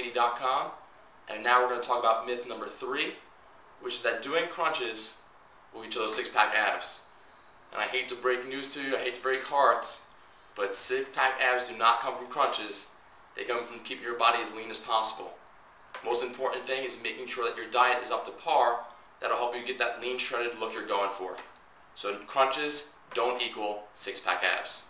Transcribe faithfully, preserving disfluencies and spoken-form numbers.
community dot com. And now we're going to talk about myth number three, which is that doing crunches will get you those six-pack abs. And I hate to break news to you, I hate to break hearts, but six-pack abs do not come from crunches. They come from keeping your body as lean as possible. Most important thing is making sure that your diet is up to par. That'll help you get that lean, shredded look you're going for. So crunches don't equal six-pack abs.